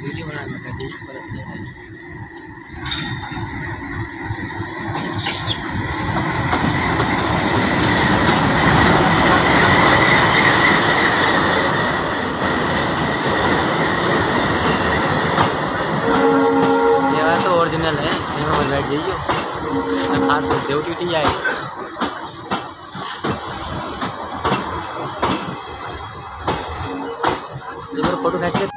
Video बनाना पता चलेगा। तो ओरिजिनल है, इसमें में बैठ जाइए ना, खास होते हो टी जाए। फोटो खींच के